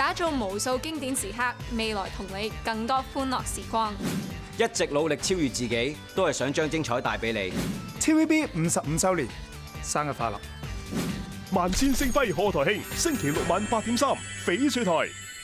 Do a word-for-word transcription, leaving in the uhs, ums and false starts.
打造無數經典時刻，未來同你更多歡樂時光。 一直努力超越自己，都係想將精彩帶俾你。 T V B 五十五週年，生日快樂！ 萬千星輝賀台慶，星期六晚八點三，翡翠台。